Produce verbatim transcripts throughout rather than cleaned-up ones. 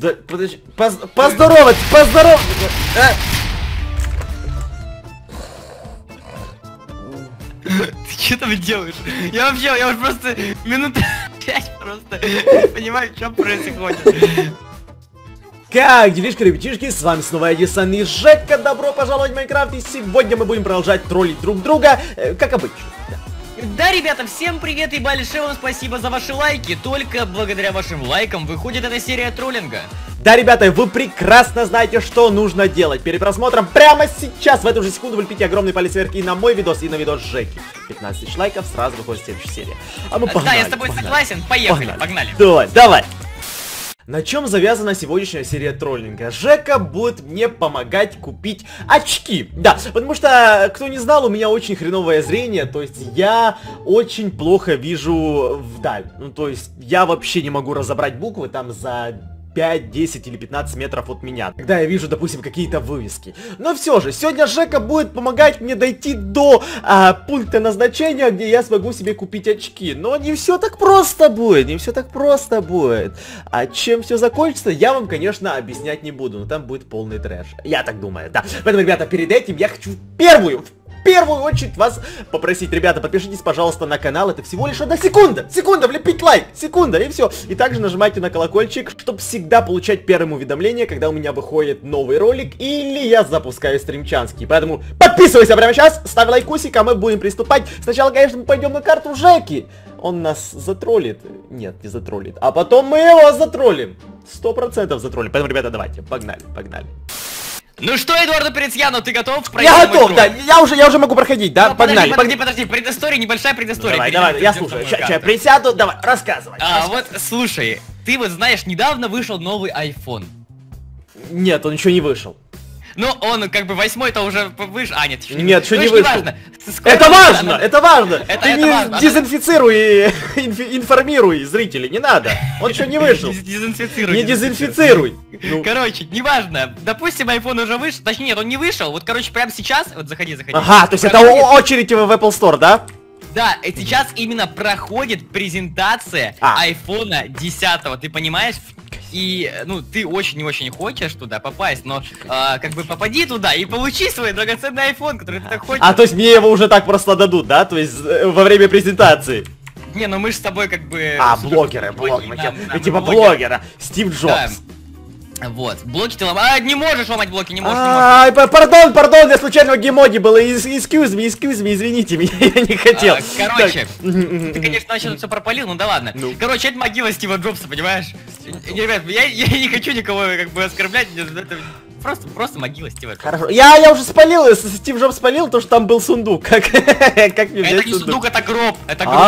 Да, подожди, поз поздороваться, поздороваться! А? Ты что там делаешь? Я вообще, я уже просто минут пять просто понимаю, что происходит. Как делишки, ребятишки, с вами снова Эдисон и Жека, добро пожаловать в Майнкрафт, и сегодня мы будем продолжать троллить друг друга, э, как обычно. Да. Да, ребята, всем привет и большое вам спасибо за ваши лайки, только благодаря вашим лайкам выходит эта серия троллинга. Да, ребята, вы прекрасно знаете, что нужно делать. Перед просмотром прямо сейчас, в эту же секунду, вы лепите огромный палец вверх и на мой видос, и на видос Жеки. пятнадцать тысяч лайков, сразу выходит следующая серия. А мы погнали. Да, я с тобой погнали. согласен, поехали, погнали. погнали. Давай, давай. На чем завязана сегодняшняя серия троллинга? Жека будет мне помогать купить очки. Да, потому что, кто не знал, у меня очень хреновое зрение, то есть я очень плохо вижу вдаль. Ну, то есть я вообще не могу разобрать буквы там за пять, десять или пятнадцать метров от меня, когда я вижу, допустим, какие-то вывески. Но все же, сегодня Жека будет помогать мне дойти до а, пункта назначения, где я смогу себе купить очки. Но не все так просто будет, не все так просто будет. А чем все закончится, я вам, конечно, объяснять не буду, но там будет полный трэш. Я так думаю, да. Поэтому, ребята, перед этим я хочу первую... В первую очередь вас попросить, ребята, подпишитесь, пожалуйста, на канал. Это всего лишь одна секунда. Секунда, влепить лайк. Секунда, и все. И также нажимайте на колокольчик, чтобы всегда получать первым уведомление, когда у меня выходит новый ролик или я запускаю стримчанский. Поэтому подписывайся прямо сейчас, ставь лайкусик, а мы будем приступать. Сначала, конечно, мы пойдем на карту Жеки. Он нас затроллит. Нет, не затроллит. А потом мы его затроллим. Сто процентов затроллим. Поэтому, ребята, давайте, погнали, погнали. Ну что, Эдуардо Перецьяно, ты готов? Я готов, да, я уже, я уже могу проходить, да, ну, погнали. Подожди, подожди, подожди, предыстория, небольшая предыстория. Давай, давай, я слушаю, сейчас присяду, давай, рассказывай. А, вот, слушай, ты вот знаешь, недавно вышел новый iPhone. Нет, он еще не вышел. Ну, он как бы восьмой-то уже вышел. А, нет, еще не Нет, еще ну, не вышел. Важно. Это важно, это важно. Это, Ты это не важно. дезинфицируй, информируй зрителей, не надо. Он еще не вышел. Дезинфицируй. Не дезинфицируй. Короче, неважно. Допустим, iPhone уже вышел. Точнее, нет, он не вышел. Вот, короче, прямо сейчас. Вот заходи, заходи. Ага, то есть это очередь в Apple Store, да? Да, и сейчас именно проходит презентация а. айфон десять, ты понимаешь? И, ну, ты очень и очень хочешь туда попасть, но, э, как бы, попади туда и получи свой драгоценный iPhone, который ты так хочешь. А, то есть мне его уже так просто дадут, да? То есть во время презентации? Не, ну мы же с тобой как бы... А, блогеры, блогеры, мы типа блогера, Стив Джобс. Вот, блоки ты ломаешь. А, не можешь ломать блоки, не можешь, а, не можешь. Пардон, пардон, я случайно гемоди было. Excuse me, excuse me, извините меня, я не хотел. А, короче, ты, конечно, начал все пропалил, ну да ладно. Ну. Короче, это могила Стива Джобса, понимаешь? Ребят, я, я не хочу никого как бы оскорблять, это просто, просто могила Стива Джобса. Хорошо, я, я уже спалил, Стив Джобс спалил, то что там был сундук. Как, как мне это не сундук? сундук, это гроб, это гроб.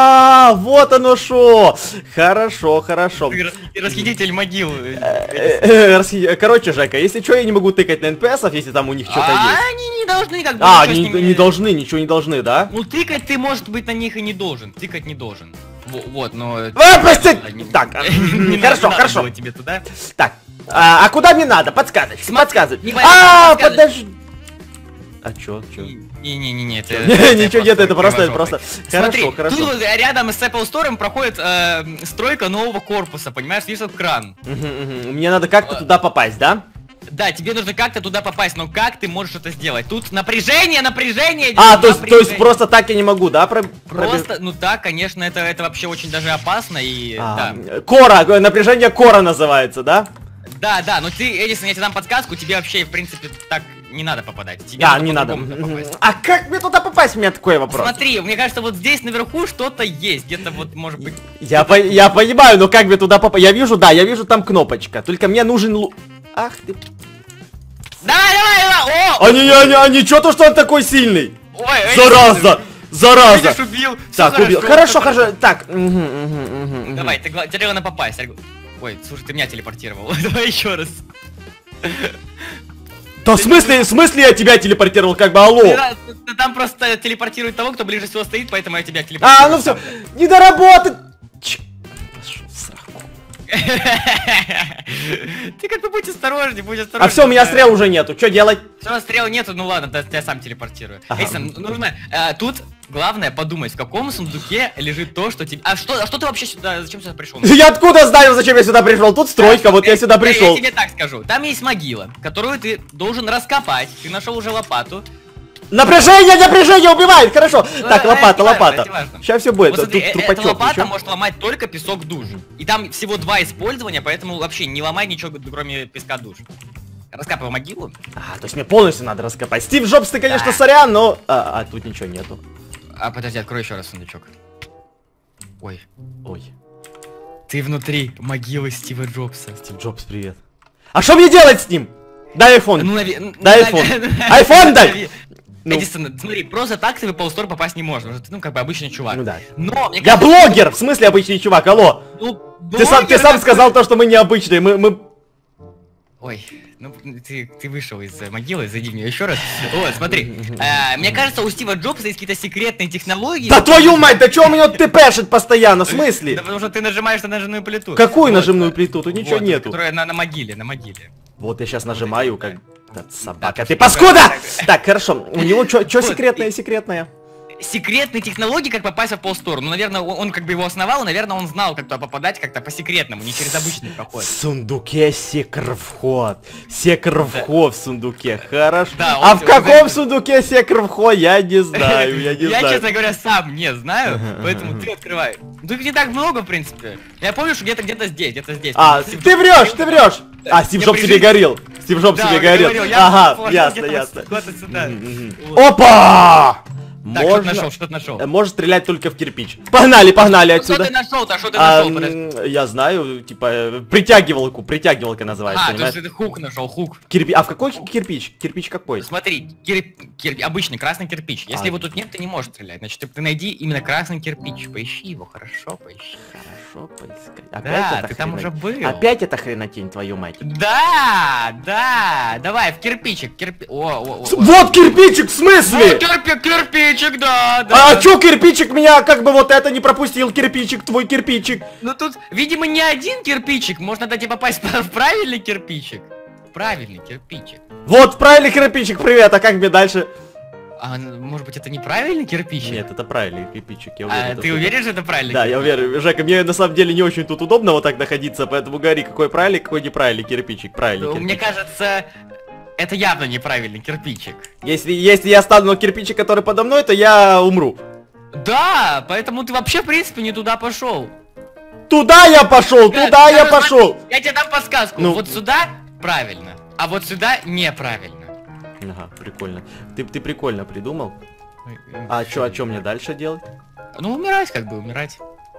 А, вот оно шо. Хорошо, хорошо. Ты расхититель могил. Короче, Жека, если что, я не могу тыкать на эн пи эсов, если там у них что-то есть. А они не должны как бы. А, не, не должны, ничего не должны, да? Ну тыкать ты, может быть, на них и не должен. Тыкать не должен. Вот, но... А, прости! Так, хорошо, хорошо. Тебе туда. Так, а куда мне надо? Подсказывай, подсказывай. А, подожди. А чё, чё? Не-не-не, это... Ничего нет, это просто, это просто... Смотри, тут рядом с Apple Store проходит стройка нового корпуса, понимаешь, видишь этот кран. Мне надо как-то туда попасть, да? Да, тебе нужно как-то туда попасть, но как ты можешь это сделать? Тут напряжение, напряжение. А, то есть, то есть просто так я не могу, да? Про... Просто, ну да, конечно, это, это вообще очень даже опасно и... А, да. Кора, напряжение кора называется, да? Да, да, но ты, Эдисон, я тебе дам подсказку, тебе вообще, в принципе, так не надо попадать. Тебе да, не надо. А как мне туда попасть? У меня такой вопрос. Смотри, мне кажется, вот здесь наверху что-то есть, где-то вот, может быть... Я, по я понимаю, но как мне туда попасть? Я вижу, да, я вижу там кнопочка, только мне нужен лу... Ах ты... Давай, давай, давай! О! А не, а не, а не, чё-то, что он такой сильный? Ой, зараза! Зараза! Видишь, убил. Так, хорошо, убил. Хорошо, хорошо. Так. Угу, угу, угу, давай, ты, тебе главное попасть. Ой, слушай, ты меня телепортировал. Давай еще раз. Да в смысле, в смысле я тебя телепортировал, как бы, алло? Ты, ты, там просто телепортирует того, кто ближе всего стоит, поэтому я тебя телепортирую. А, ну все, не доработать. Ты как бы будь осторожней, будь осторожней. А все, у меня стрел уже нету, что делать? Все, стрел нету, ну ладно, да, я сам телепортирую. Ага. Эйсон, нужно, э, тут главное подумать, в каком сундуке лежит то, что тебе... А что, а что ты вообще сюда, зачем сюда пришел? Я откуда знаю, зачем я сюда пришел? Тут стройка, вот я сюда пришел. Я тебе так скажу, там есть могила, которую ты должен раскопать, ты нашел уже лопату. Напряжение, напряжение убивает, хорошо. Ну, Так, это лопата, не важно, лопата. это не важно. Сейчас все будет. Вот смотри, Тут э- трупачок. эта лопата Ничего? может ломать только песок душ. И там всего два использования, поэтому вообще не ломай ничего, кроме песка душ. Раскапывай могилу. А, то есть мне полностью надо раскопать. Стив Джобс, ты, конечно, Да. сорян, но... А, а тут ничего нету. А, подожди, открой еще раз сундучок. Ой. Ой, Ты внутри могилы Стива Джобса. Стив Джобс, привет. А что мне делать с ним? Дай айфон. Ну, нави... Дай айфон. Айфон дай! Нави- Ну. Эдисон, смотри, просто так ты в Apple Store попасть не можешь. Потому что ты, ну, как бы обычный чувак. Ну да. Но, мне Я кажется, блогер! В смысле обычный чувак, алло? ну, Ты сам, ты блогер, сам это- сказал то, что мы необычные, мы... мы... Ой, ну ты, ты вышел из э, могилы, зайди мне еще раз. Вот, смотри. э, мне кажется, у Стива Джобса есть какие-то секретные технологии. Да твою мать, да чё у меня ты пешит постоянно, в Да смысле? потому что ты нажимаешь на нажимную плиту. Какую Вот, нажимную э, плиту? Тут ничего вот, нету. Которая на, на могиле, на могиле. Вот я сейчас нажимаю, как... Да, собака, Да, ты потому что- паскуда! Так, хорошо, у него чё чё Вот, секретное, и- секретное? Секретные технологии, как попасть в Apple Store. Ну, наверное, он, он как бы его основал, и, наверное, он знал, как туда попадать как-то по-секретному, не через обычный В проход. сундуке секр-вход. Секр-вход в сундуке, хорошо. Да, А он- в он каком говорит- сундуке секр-вход, я не знаю, я не Я, знаю. честно говоря, сам не знаю, поэтому ты открывай. Ну, их не так много, в принципе. Я помню, что где-то где-то здесь, где-то здесь. А, Стив ты Джобс- врешь, ты врешь! А, Стив Я Джобс при тебе жизни- горел. Стив Джобс Да, тебе он горел. говорил, я Ага, положил ясно, где-то ясно. куда-то сюда. Мгм. Вот. Опа! Так, что ты Можно... нашел, что ты нашел? Э, Может стрелять только в кирпич. Погнали, погнали Ну, что отсюда. ты нашел-то, что ты А, нашел, подожди. м, я знаю, типа, э, притягивалку, притягивалка называется, А, то понимаешь? есть ты хук нашел, хук. Кирпи... А в какой кирпич? Кирпич какой? Смотри, кир- кир- обычный красный кирпич. Если А. его тут нет, ты не можешь стрелять. Значит, ты, ты найди именно красный кирпич. Поищи его, хорошо, поищи. Хорошо, поискать. Да, эта ты там хренотень? уже был. Опять эта хренотень, твою мать. Да, да, давай, в кирпичик, кирпи... О, о, о, С- о. Вот кирпичик, в смысле? Вот кирпи- кирпичик, да, да. А чё кирпичик меня как бы вот это не пропустил, кирпичик, твой кирпичик? Ну тут, видимо, не один кирпичик, можно дать тебе попасть в правильный кирпичик. Правильный кирпичик. Вот, правильный кирпичик, привет, а как мне дальше? А, ну, может быть, это неправильный кирпичик? Нет, это правильный кирпичик, я А, уверен. то, ты что это- уверен, что это правильный Да, я кирпичик? уверен. Жека, мне на самом деле не очень тут удобно вот так находиться, поэтому говори, какой правильный, какой неправильный кирпичик. Правильный Ну, кирпичик. мне кажется, это явно неправильный кирпичик. Если, если я стану на кирпичик, который подо мной, то я умру. Да, поэтому ты вообще, в принципе, не туда пошел. Туда я пошел, туда я Даже пошел. смотри, Я тебе дам подсказку. Ну. Вот сюда правильно, а вот сюда неправильно. Ага, прикольно. Ты, ты прикольно придумал. А чё, а чё мне дальше делать? Ну, умирать как бы, умирать.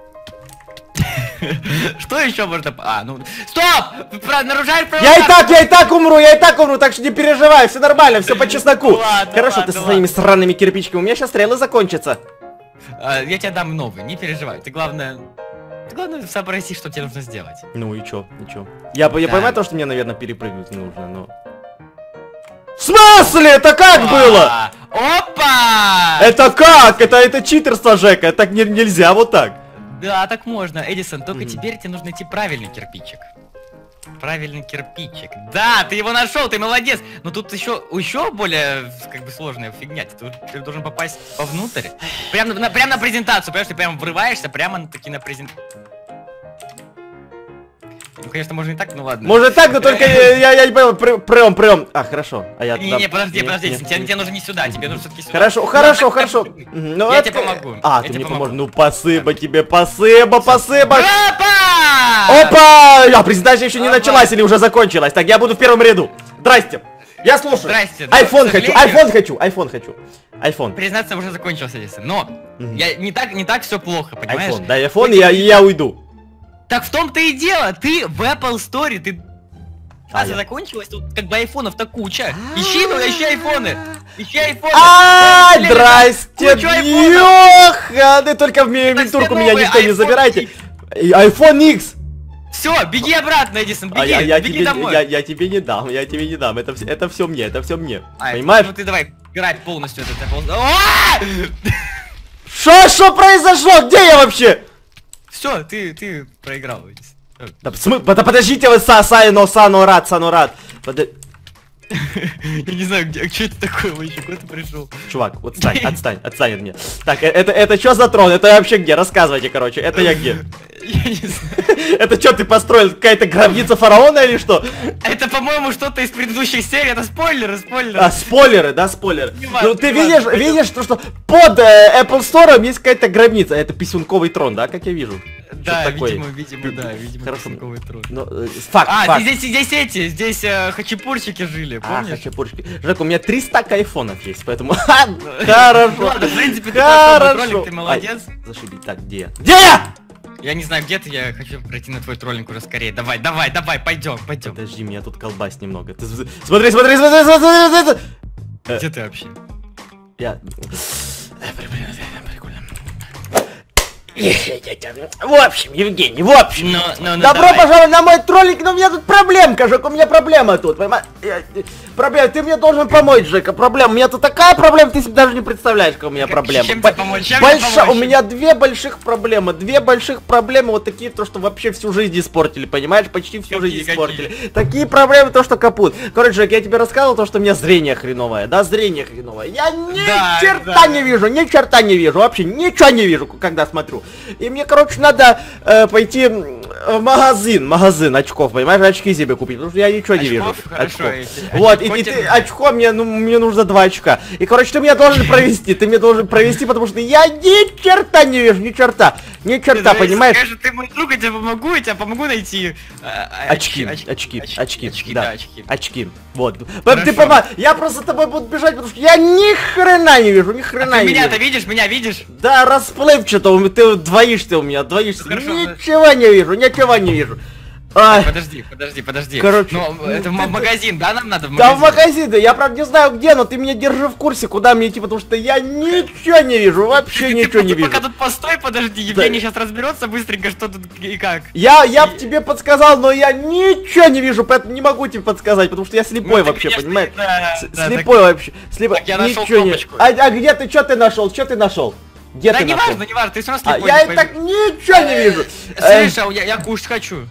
Что еще можно... А, ну... Стоп! Про- Нарушаешь правила. Я и так, я и так умру, я и так умру, так что не переживай, все нормально, все по чесноку. Ладно, Хорошо, ладно, ты со своими ладно. сраными кирпичиками, у меня сейчас стрелы закончатся. А, Я тебе дам новый, не переживай. Ты главное... Ты главное сообрази, что тебе нужно сделать. Ну и чё, и чё? Я, я Да. понимаю то, что мне, наверное, перепрыгнуть нужно, но... В смысле? Это как было? А, Опа! Это как? Это, это читерство, Жека, так не- нельзя вот так. Да, так можно, Эдисон, только Мгм. теперь тебе нужно найти правильный кирпичик. Правильный кирпичик. Да, ты его нашел, ты молодец. Но тут еще еще более как бы сложная фигня. Ты, тут- ты должен попасть вовнутрь. Прямо на, прям на презентацию, понимаешь, ты прям врываешься прямо на таки на презентацию. Ну, конечно, можно и так, ну ладно. Может так, но только я, я, я не понял, пры- прям, прям. А, хорошо. А я Не, туда- не, подожди, не, подожди, не, тебе, не. тебе нужно не сюда, тебе нужно все-таки сюда. Хорошо, Ну, хорошо, так, хорошо. так, Мгм, ну Я это- тебе помогу. А, Я ты тебе мне помогу. поможешь. Ну, спасибо тебе, спасибо, спасибо. Опа! Опа! А презентация еще не Опа. началась или уже закончилась. Так, я буду в первом ряду. Здрасте. Я слушаю. Здрасте. Айфон К хочу, сожалению- айфон хочу, айфон хочу. Айфон. Признаться, уже закончился, Эдисон. Но Мгм. я не так, не так все плохо, понимаешь? Айфон, дай айфон, и я, и я уйду. Так в том-то и дело, ты в Apple Store, ты... А, А, я- закончилась, тут как бы айфонов-то куча. Ищи, ну ищи айфоны. Ищи айфоны. А, Блин, здрасте, кучу айфонов. Ёха, да только в ми- Это ментурку все меня новые никто не iPhone забирайте. X. И айфон икс. Все, беги обратно, Эдисон, А беги, я, я беги тебе, домой. я, я тебе не дам, я тебе не дам. Это, вс- это все мне, это все мне. Ай, Понимаешь? Ну ты давай, играть полностью этот Apple Store. Что, что произошло? Где я вообще? Все, ты, ты проиграл, Эдисон. Да, смы... да подождите вы, са, сайно, санорад, санорад. Под... Я не знаю, где, что это такое вообще, куда ты пришел? Чувак, вот отстань, отстань, отстань от меня. Так, это, это что за трон? Это вообще где? Рассказывайте, короче, это я где? Я не знаю. Это что ты построил? Какая-то гробница фараона или что? Это, по-моему, что-то из предыдущих серий, это спойлеры, спойлеры. А, спойлеры, да, спойлеры. Не важно, Ну ты не видишь, важно, видишь, то, что под э, Apple Store есть какая-то гробница. Это писюнковый трон, да, как я вижу? Да, Что такое? видимо, видимо, да, видимо, Хорошо. писюнковый трон. Ну, э, факт, А, факт. здесь, здесь эти, здесь э, хачапурчики жили, А, помнишь? хачапурчики. Жек, у меня триста айфонов есть, поэтому... Хорошо. Ладно, в принципе, ты прошел мой троллинг, Хорошо. ты молодец. Ай, зашибись. Так, где я? Где я? Я не знаю, где ты, я хочу пройти на твой троллинг уже скорее. Давай, давай, давай, пойдем, пойдем. Подожди, меня тут колбас немного. Ты з- смотри, смотри, смотри, смотри, смотри, смотри. Где ты вообще? Я... Прикольно. В общем, Евгений, в общем. Ну, ну, ну, Добро давай. пожаловать на мой троллинг, но у меня тут проблемка, Жек, у меня проблема тут, понимаешь? Я- Проблема, ты мне должен помочь, Жека, проблема. У меня тут такая проблема, ты себе даже не представляешь, какая у меня Как- проблема. чем Бо- тебе помочь? Чем тебе Больша- помочь? У меня две больших проблемы, две больших проблемы, вот такие, то, что вообще всю жизнь испортили, понимаешь? Почти всю Какие, жизнь какие? испортили. Такие проблемы, то, что капут. Короче, Жек, я тебе рассказывал то, что у меня зрение хреновое, да, зрение хреновое. Я ни Да, черта да. не вижу, ни черта не вижу, вообще ничего не вижу, когда смотрю. И мне, короче, надо э, пойти м, в магазин, магазин очков, понимаешь, очки себе купить, потому что я ничего не вижу. Очков? Хорошо, Очков. если- Вот, и, очко и ты, тебе- очко мне, ну, мне нужно два очка. И, короче, ты меня должен провести, ты меня должен провести, потому что я ни черта не вижу, ни черта, ни черта, Ты понимаешь? Скажи, ты мой друг, я тебе помогу, я тебе помогу найти. а, а, Очки, оч- очки, оч- очки, очки, да, да, очки. очки, вот. Ты Хорошо. понимаешь, я просто за тобой буду бежать, потому что я ни хрена не вижу, ни А хрена ты не меня-то вижу. видишь, меня видишь? Да, расплывчато, у- ты двоишься у меня, двоишься. Хорошо. Ничего не вижу, ничего не вижу. Ай, Подожди, подожди, подожди. Короче, Ну, это в ты- магазин, да, нам надо в да в магазин? магазин, да, я правда не знаю где, но ты меня держи в курсе, куда мне идти, потому что я ничего не вижу, вообще Ты- ничего ты не вижу. Пока тут постой, подожди, Евгений сейчас разберется быстренько, что тут и как. Я, я б тебе подсказал, но я ничего не вижу, поэтому не могу тебе подсказать, потому что я слепой Ну, ты, вообще, конечно, понимаешь? да, С- да, слепой вообще, слепой. Так, я нашел Ничего не. кнопочку. А, а где ты, что ты нашел, что ты нашел? Где Да ты не нашел? важно, не важно, ты все равно А, слепой. я не и пойми. так ничего не вижу. Э, Слышь, а я, я кушать хочу.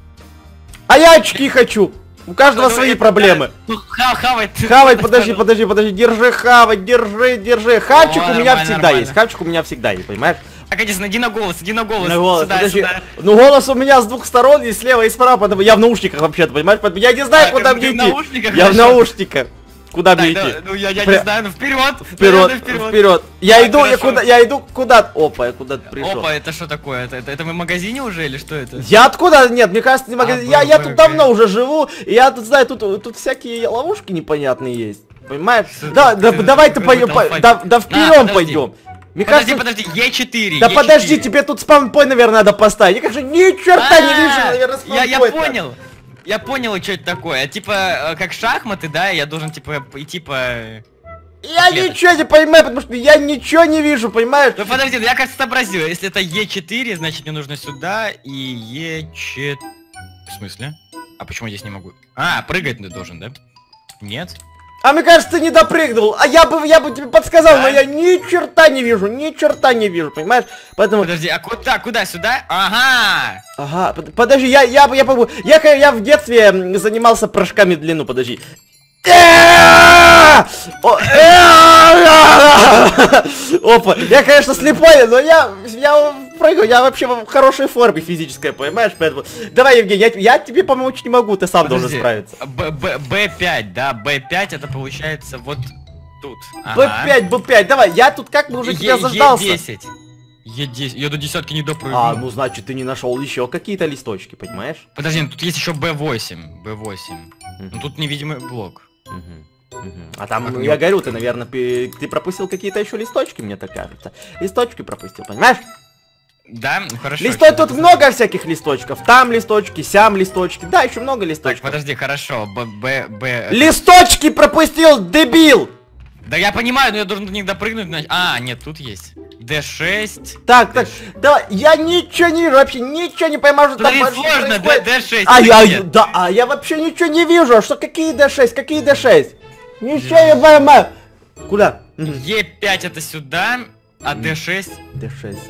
А я очки хочу. У каждого Ну, свои это- проблемы. Ну, ха- хавать. ты- Хавать, подожди, подожди, подожди, держи хавать, держи, держи. Хавчик О, у меня нормально, всегда нормально. есть, хавчик у меня всегда есть, понимаешь? Так, иди, иди на голос, иди на голос. На голос, сюда, подожди. сюда. Ну голос у меня с двух сторон, и слева, и справа, поэтому я в наушниках вообще-то, понимаешь? Поэтому я не знаю, А, куда ты- мне ты в идти. наушниках, Я в хорошо. наушниках. Куда мне Так, идти? да, ну я, я Пря- не знаю, ну вперед, Вперед, вперед. вперед. Я Так, иду, я хорошо. куда, я иду куда? Опа, я куда-то пришел. Опа, это что такое? Это, это, это мы в магазине уже или что это? Я откуда? Нет, мне кажется, не магазин. А, я, я б- тут б- давно уже живу, и я тут знаю, тут, тут всякие ловушки непонятные есть. Понимаешь? Что Да, ты- да, ты- давай ты ты какой-то пойдем, по- алфавит. да, да А, вперед подожди. пойдем. Мне Подожди, кажется, подожди, Е четыре. да Е подожди, четыре. тебе тут спампой, наверное, надо поставить. Я, конечно, ни черта не вижу, А, наверное, я, я спампой-то. понял. Я понял, что это такое. Типа, э, как шахматы, да, я должен, типа, идти по... Я Нет. ничего не понимаю, потому что я ничего не вижу, понимаешь? Ну подожди, ну я кажется сообразил. Если это Е четыре, значит мне нужно сюда и Е четыре... В смысле? А почему я здесь не могу? А, прыгать ты должен, да? Нет? А мне кажется, ты не допрыгнул. А я бы, я бы тебе подсказал, Да? но я ни черта не вижу, ни черта не вижу, понимаешь? Поэтому... Подожди, а куда, куда, сюда? Ага! Ага, под- подожди, я, я, я, я, я, я, я в детстве м, занимался прыжками в длину, подожди. О, Опа, я, конечно, слепой, но я, я прыгаю, я вообще в хорошей форме физической, понимаешь? Поэтому, давай, Евгений, я, я тебе помочь не могу, ты сам должен Подожди, справиться. Б- Б- Б пять, да, Б пять это получается вот тут. Б пять, Б пять, давай, я тут как бы уже тебя заждался. Е десять. Е десять, я до десятки не допрыгну. А, ну значит, ты не нашел еще какие-то листочки, понимаешь? Подожди, ну тут есть еще Б восемь, Б восемь. Мгм. Ну тут невидимый блок. Мгм, мгм. А там, Как ну, не- я говорю, ты, наверное, пи- ты пропустил какие-то еще листочки, мне так кажется. Листочки пропустил, понимаешь? Да, ну хорошо. Листой щас тут я много всяких листочков. Там листочки, сям листочки. Да, еще много Так, листочков. подожди, хорошо. Б, Б, Б. Листочки пропустил, дебил! Да я понимаю, но я должен до них допрыгнуть. значит- А, нет, тут есть. Д шесть. Так, так, давай, я ничего не вижу, вообще ничего не пойму, что Тут там ведь вообще сложно, Д, происходит. Д шесть. А или я, нет? да, а я вообще ничего не вижу. А что, какие Д шесть, какие Д шесть? Ничего не пойму. Куда? Мгм. Е пять это сюда, а Д шесть... Д шесть.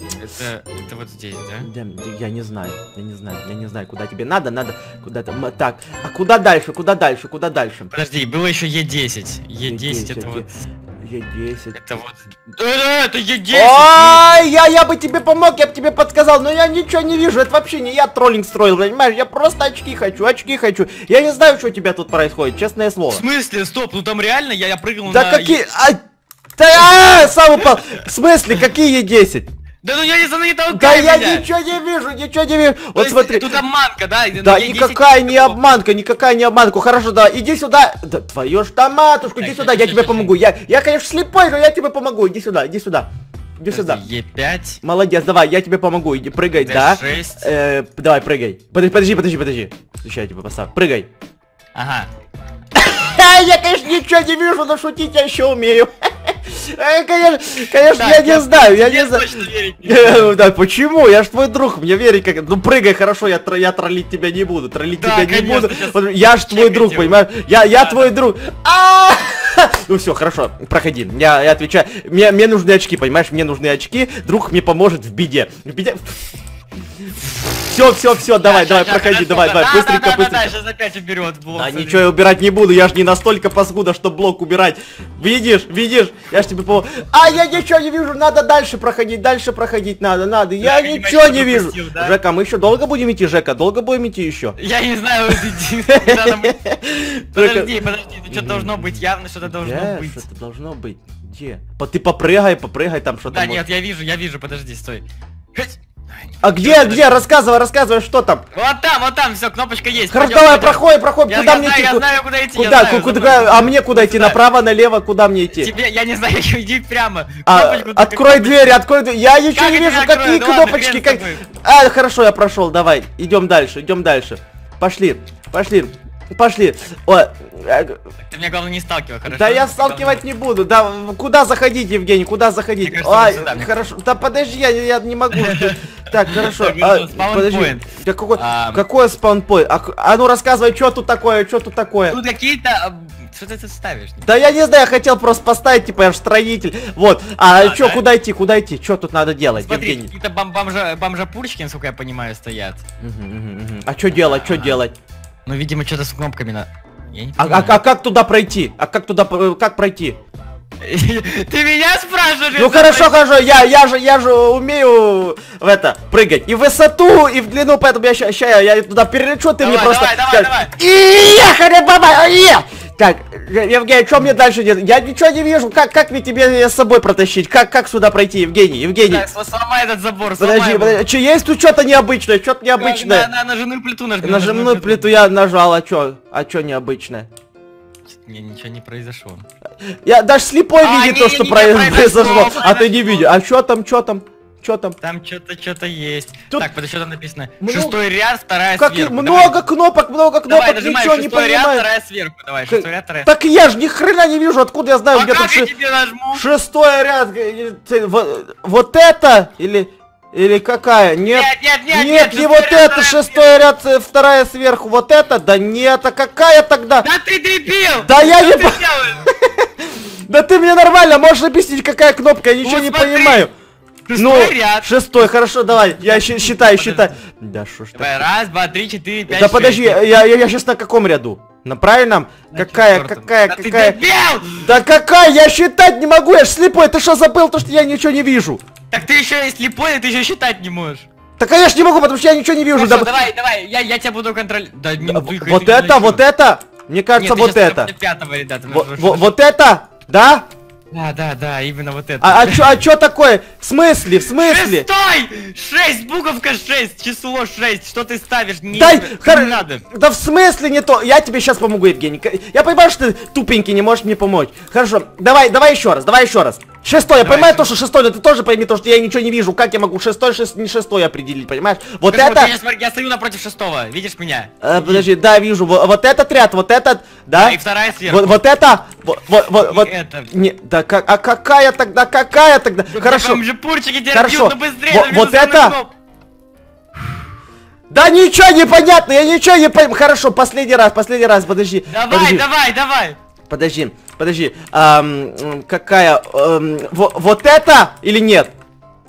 Это, это вот здесь, да? Да, я не знаю, я не знаю, я не знаю, куда тебе надо, надо, куда-то, так, а куда дальше, куда дальше, куда дальше? Подожди, было еще Е десять, Е десять это вот... Е десять. Это вот... Э, это Е десять! Ой, я, я бы тебе помог, я бы тебе подсказал, но я ничего не вижу, это вообще не я троллинг строил, понимаешь, я просто очки хочу, очки хочу. Я не знаю, что у тебя тут происходит, честное слово. В смысле, стоп, ну там реально я, я прыгал да на... Да какие... А, да, а, сам упал. В смысле, какие Е десять? Да ну я не знаю, не толкай Да меня. я ничего не вижу, ничего не вижу. То Вот есть, смотри. Тут обманка, да? Да, никакая не обманка, никакая не обманка. Хорошо, да, иди сюда. Да твою ж там матушку, иди сюда, я тебе помогу. Я, я, конечно, слепой, но я тебе помогу. Иди сюда, иди сюда. Иди сюда. Е пять. Молодец, давай, я тебе помогу. Иди, прыгай, да. Э, давай, прыгай. Подожди, подожди, подожди. Сейчас я тебя поставлю. Прыгай. Ага. Я, конечно, ничего не вижу, но шутить я еще умею. Конечно, конечно, Так, я не знаю, я не знаю. Не да, почему? Я ж твой друг, мне верить как... Ну прыгай, хорошо, я, тр... я троллить тебя не буду, троллить да, тебя конечно, не буду. сейчас Я ж твой друг, его. понимаешь? Я, я да, твой да. друг. Ну все, хорошо, проходи. Я, я отвечаю. Мне, мне нужны очки, понимаешь? Мне нужны очки. Друг мне поможет в беде. В беде. Все, все, все, давай, давай, проходи, давай, давай, быстренько, быстренько. Сейчас опять уберет блок. Да ничего я убирать не буду, я ж не настолько паскуда, что блок убирать. Видишь, видишь, я ж тебе по... А, я ничего не вижу, надо дальше проходить, дальше проходить надо, надо, я ничего не вижу. Жека, мы еще долго будем идти, Жека, долго будем идти еще? Я не знаю, подожди, подожди, что должно быть, явно что-то должно быть. Что-то должно быть, где? Ты попрыгай, попрыгай там что-то. Да нет, я вижу, я вижу, подожди, стой. А где, где? Рассказывай, рассказывай, что там. Вот там, вот там, все, кнопочка есть. Хорошо, давай, проходи, проходи. Куда мне идти? Я знаю, куда идти. Куда, куда, а мне куда идти? Направо, налево, куда мне идти? Тебе, я не знаю, иди прямо. Открой дверь, открой дверь. Я ничего не вижу, какие кнопочки, как... А, хорошо, я прошел, давай, идем дальше, идем дальше. Пошли, пошли. Пошли. О, ты меня, главное, не сталкивай, хорошо? Да я сталкивать не буду. Да, куда заходить, Евгений, куда заходить? Мне кажется, Ай, сюда, хорошо. Да подожди, я, я не могу. Так, хорошо. А, подожди. Да какой, а... какой спаунпоинт? А, а ну рассказывай, что тут такое, что тут такое? Тут какие-то... Что ты тут ставишь? Да я не знаю, я хотел просто поставить, типа, я же строитель. Вот. А, а что, да? Куда идти, куда идти? Что тут надо делать, смотри, Евгений? какие-то бом бомжа бомжа-пурочки, насколько я понимаю, стоят. Угу, угу, угу. А что делать, что делать? Ну, видимо, что-то с кнопками на... А, а, а как туда пройти? А как туда, как пройти? Ты меня спрашиваешь? Ну хорошо, хорошо, я, я же, я же умею в это прыгать и в высоту, и в длину, поэтому я ща, ща я туда перелечу, ты давай, мне просто... Давай, давай, давай. И ехали, баба, так, Евгений, что мне дальше делать? Я ничего не вижу, как, как мне тебе с собой протащить? Как, как сюда пройти, Евгений, Евгений? Так, сломай этот забор, подожди, подожди, что, есть тут что-то необычное, что-то необычное? На, на нажимную плиту нажми. Нажимную плиту я нажал, а что? А что необычное? Мне ничего не произошло. Я даже слепой а, видит не, то, что не, произошло, не произошло, а ты не видишь. А что там, что там? Что там? Там что-то, что-то есть. Тут... Так, подожди, что там написано? Много... Шестой ряд, вторая как сверху. Много давай. кнопок, много кнопок, давай, нажимай, ничего не понимаю. Ряд, вторая сверху, давай, шестой ряд, вторая. Так я же ни хрена не вижу, откуда я знаю, а где как тут я ше... тебе нажму? Шестой ряд. Вот, вот это или... Или какая? Нет, нет, нет, нет, нет, не вот это, шестой ряд, вторая сверху, вот это, да нет, а какая тогда? Да ты дебил! Да я не... Да ты мне нормально, можешь объяснить, какая кнопка, я ничего не понимаю. Шестой ряд. Шестой, хорошо, давай, я считаю, считаю. Да что ж такое? Раз, два, три, четыре, пять, да подожди, я, я, я сейчас на каком ряду? На правильном? Какая, какая, да какая? Ты да какая? Я считать не могу, я ж слепой, ты что забыл, то что я ничего не вижу? Так ты еще и слепой, и ты еще считать не можешь. Так я ж не могу, потому что я ничего не вижу. Хорошо, да... давай, давай, я, я тебя буду контролировать. Да, да, вот это, вот это? Мне кажется, нет, вот это. Пятого, ребята, вот, вот, вот это? Да? Да, да, да, именно вот это. А, а чё, а чё такое? В смысле, в смысле? Шестой! Шесть, буковка шесть, число шесть, что ты ставишь? Не, Дай, не хор... надо. Да в смысле не то? Я тебе сейчас помогу, Евгений. Я понимаю, что ты тупенький, не можешь мне помочь. Хорошо, давай, давай еще раз, давай еще раз. Шестой, я давай, понимаю то, что шестой, но ты тоже пойми то, что я ничего не вижу. Как я могу шестой, шест... не шестой определить, понимаешь? Вот Скажи, это... Вот я, смотри, я стою напротив шестого, видишь меня? А, подожди, да, вижу. Вот, вот этот ряд, вот этот, да? Да, и вторая сверху. Вот, вот это, вот, вот, вот, вот. Это. Не, да как, а какая тогда, какая тогда? Ну, хорошо. Там же пурчики тебя хорошо. бьют, ну быстрее, вот, вот это. Да ничего не понятно, я ничего не пойму. Хорошо, последний раз, последний раз, подожди. Давай, подожди. давай, давай. Подожди, подожди. Эм, какая? Эм, вот, вот это или нет?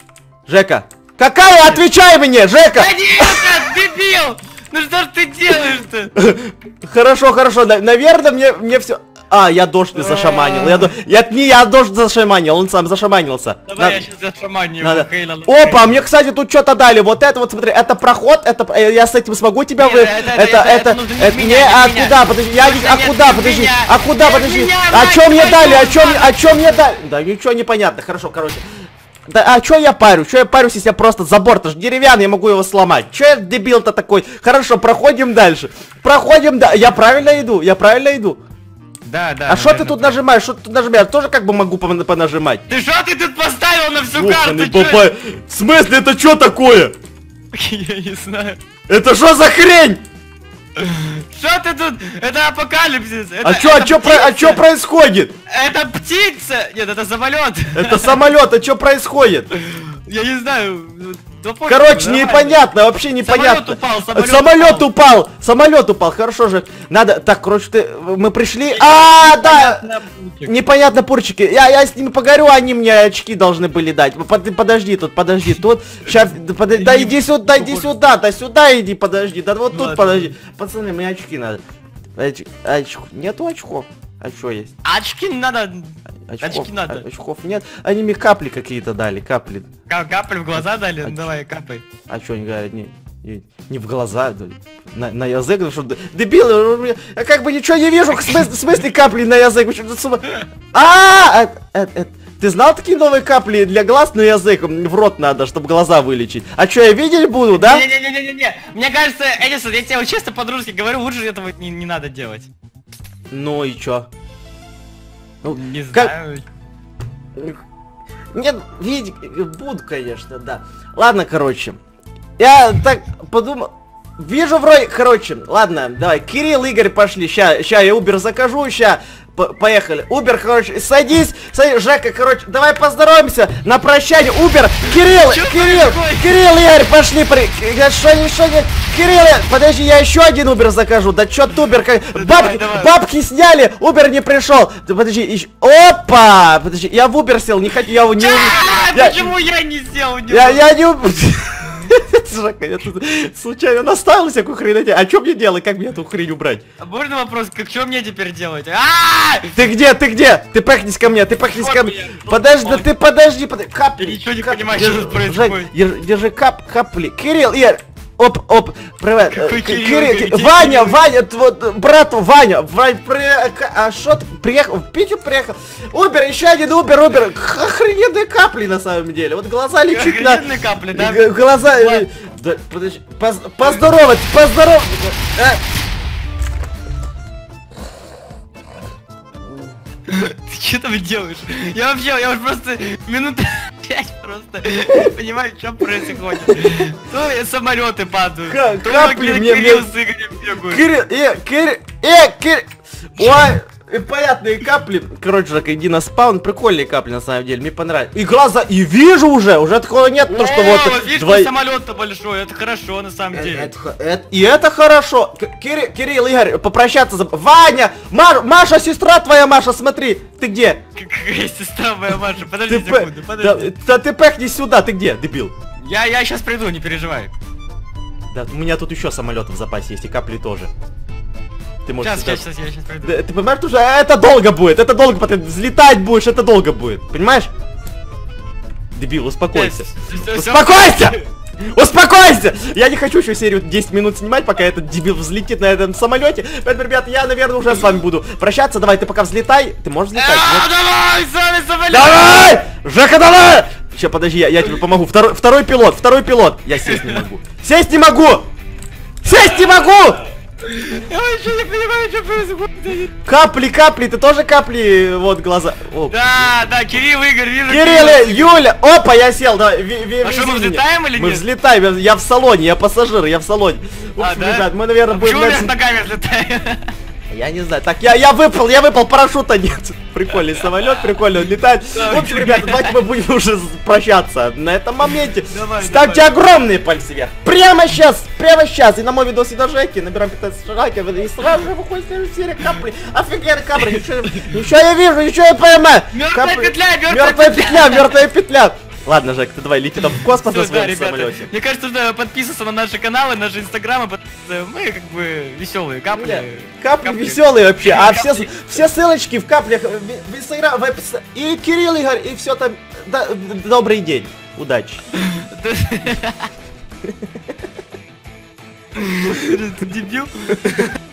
Жека. Какая? Отвечай мне, Жека! Да нет, дебил! Ну что ж ты делаешь-то? Хорошо, хорошо, наверное, мне, мне все... А, я дождь зашаманил. Я, я, не я дождь зашаманил, он сам зашаманился. Давай Надо... я сейчас зашаманю Надо... Хейла. Опа, мне, кстати, тут что-то дали. Вот это вот, смотри, это проход, это... Я с этим смогу тебя вы... Это, это, это... это не... А куда, подожди, я... А куда, подожди, а куда, подожди? А чё мне дали, а чё мне... А чё мне дали? Да ничего не понятно, хорошо, короче. Да, а чё я парю? Чё я парюсь, если я просто забор, это же деревянный, я могу его сломать. Чё я дебил-то такой? Хорошо, проходим дальше. Проходим, да. Я правильно иду, я правильно иду. Да, да. А что ты тут нажимаешь? Что ты тут нажимаешь? Тоже как бы могу понажимать. Ты что ты тут поставил на всю Оханый карту? бабай. В смысле, это что такое? Я не знаю. Это что за хрень? Что ты тут? Это апокалипсис. Это, а что, а что про, а что происходит? Это птица! Нет, это самолет. Это самолет, а что происходит? Я не знаю. Короче, непонятно, вообще непонятно. Самолет упал, самолет, самолет упал. упал, самолет упал, хорошо же. Надо, так, короче, ты, мы пришли. А, да, непонятно, пурчики. Я, я с ними поговорю, они мне очки должны были дать. Под, подожди тут, подожди тут. Сейчас, под, да иди сюда, да иди сюда, да сюда иди, подожди, да вот тут подожди. Пацаны, мне очки надо. Оч, оч, нету очков. А что есть? Очки надо. Очков, очки надо. Очков нет. Они мне капли какие-то дали, капли. К капли в глаза дали? А давай, капай. А что они говорят? Не, не, не в глаза, на, на язык, ну что, дебил, я как бы ничего не вижу, в смысле, в смысле капли на язык, вы что-то сумма... А, ты знал такие новые капли для глаз на язык? В рот надо, чтобы глаза вылечить. А что, я видеть буду, да? Не-не-не-не-не, мне кажется, Эдисон, я тебе вот честно по-дружески говорю, лучше этого не, не надо делать. Ну и чё? Ну, не как... знаю. Нет, видеть буду, конечно, да. Ладно, короче. Я так подумал... Вижу вроде... Короче, ладно, давай. Кирилл, Игорь, пошли. Ща, ща я Uber закажу, ща... Поехали. Убер, короче, садись, садись, Жека, короче, давай поздороваемся на прощание. Убер, Кирилл, Чё Кирилл, Кирилл, Игорь, пошли, при... Что, что, Кирилл, подожди, я еще один Убер закажу. Да чё ты, Убер, как... Бабки, давай, давай. Бабки сняли, Убер не пришел. Да, подожди, еще... Опа, подожди, я в Убер сел, не хочу, я его не... Я... Почему я не сел? Не я, я не... Жека, я тут случайно наставил всякую хрень. А что мне делать? Как мне эту хрень убрать? А можно вопрос, как что мне теперь делать? Ты где? Ты где? Ты пахнись ко мне, ты пахнись ко мне. Подожди, да ты подожди, подожди. Капли. Ты ничего не понимаешь, что тут происходит. Держи кап, капли. Кирилл, Игорь. Оп, оп, привет. Кирилл, Ваня, Ваня, вот, брат, Ваня, Вань, а что ты приехал, в Питер приехал? Убер, еще один Убер, Убер, охрененные капли на самом деле, вот глаза лечить на... Охрененные капли, да? Глаза, да, подожди, поздоровать, поздоровать. Ты что там делаешь? Я вообще, я уже просто минут пять просто не понимаю, что происходит. То самолеты падают, то капли мне, Кирилл с Игорем бегают. Кирилл, э, Кирилл, э, Кирилл, ой, понятные капли. Короче, Жак, иди на спаун, прикольные капли на самом деле, мне понравилось. И глаза, и вижу уже, уже такого нет, то что вот... Видишь, самолет-то большой, это хорошо на самом деле. И это хорошо. Кирилл, Игорь, попрощаться за... Ваня, Маша, сестра твоя, Маша, смотри, ты где? Какая сестра моя, Маша, подожди секунду, подожди. Да ты пэхнись сюда, ты где, дебил? Я, я сейчас приду, не переживай. Да, у меня тут еще самолеты в запасе есть, и капли тоже. Ты можешь сейчас, сейчас, сейчас, я сейчас пройду. Да, ты понимаешь, уже это долго будет, это долго, потом взлетать будешь, это долго будет, понимаешь? Дебил, успокойся. Успокойся! Успокойся! Я не хочу еще серию десять минут снимать, пока этот дебил взлетит на этом самолете. Поэтому, ребята, я, наверное, уже с вами буду прощаться. Давай, ты пока взлетай. Ты можешь взлетать? Давай, сами самолет! Давай! Жека, давай! Сейчас, подожди, я, я тебе помогу. Второй, второй пилот, второй пилот. Я сесть не могу. Сесть не могу! Сесть не могу! Я вообще не понимаю, что происходит. Капли, капли, ты тоже капли, вот глаза. О, да, да, Кирилл, Игорь, вижу. Кирилл, Юля, опа, я сел, давай. А что, мы взлетаем или нет? Мы взлетаем, я в салоне, я пассажир, я в салоне. А, да? Ребят, мы, наверное, будем... Почему я с ногами взлетаю? Я не знаю. Так, я, я выпал, я выпал, парашюта нет. Прикольный самолет, прикольно он летает. В общем, ребята, давайте мы будем уже прощаться на этом моменте. Давай, ставьте давай. огромные пальцы вверх. Прямо сейчас, прямо сейчас. И на мой видос и до Жеки набираем пятнадцать лайков. И сразу же выходит серия капли. Офигенно, капли. Ничего, ничего я вижу, ничего я понимаю. Мертвая петля, мертвая петля, мертвая петля. Ладно, Жек, ты давай лети там в космос на Всё, да, своем ребята, самолете. мне кажется, нужно подписываться на наши каналы, наши инстаграмы, потому что мы как бы веселые, капли. Бля, Капли капли. веселые вообще, а все, Капли. все ссылочки в каплях, в, в Инстаграм, в опис- и Кирилл Игорь, и все там. Да, добрый день, удачи. Ты дебил?